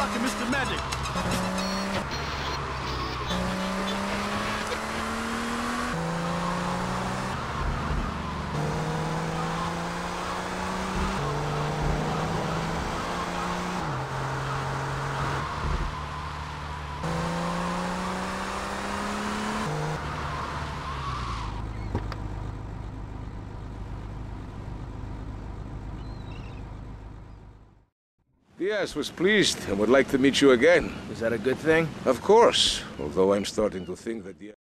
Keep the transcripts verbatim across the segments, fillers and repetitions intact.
rocking Mister Magic. Diaz was pleased and would like to meet you again. Is that a good thing? Of course, although I'm starting to think that Diaz...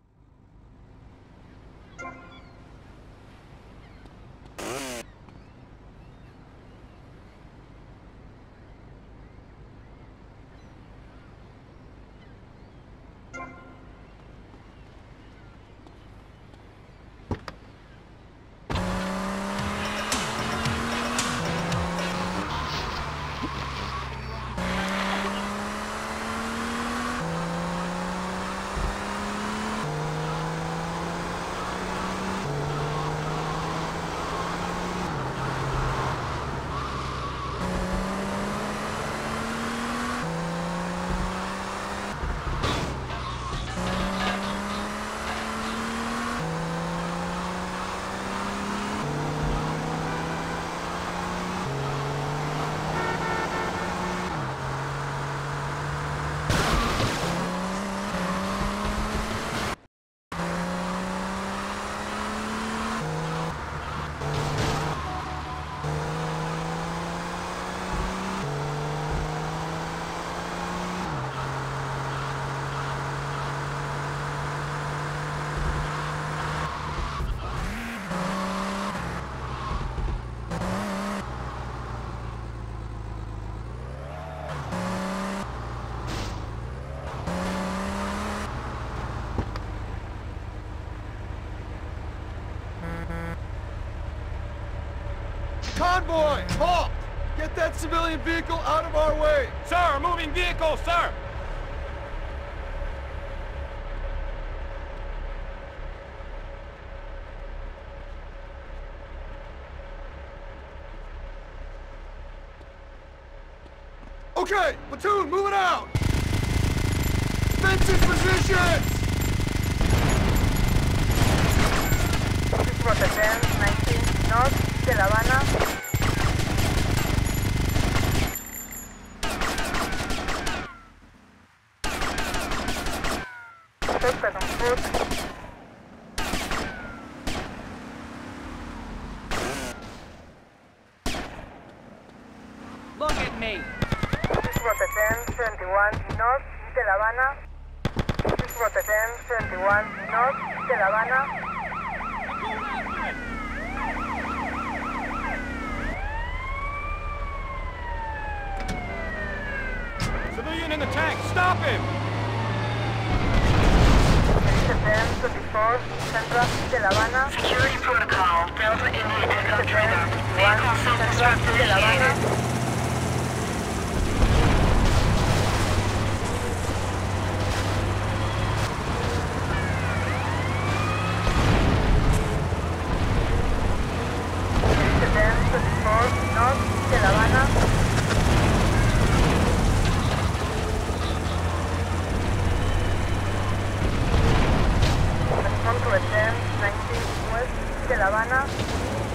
Convoy! Halt! Get that civilian vehicle out of our way! Sir, moving vehicle, sir! Okay, platoon, moving out! Defensive positions! Rotterdam, nineteen, north de La Habana. Suspect on foot. Look at me! This is Rotterdam, seventy-one, north de La Habana. This is Rotterdam, seventy-one, north de La Habana. Civilian in the tank, stop him! Rotterdam, twenty-four, Central de La Habana. Security protocol. Delta India Echo Trigger. one, Vehicle Central self-destruct de La Habana. initiated. Rotterdam, twenty-four, north de La Habana. Respond to attempt nineteen west de La Habana.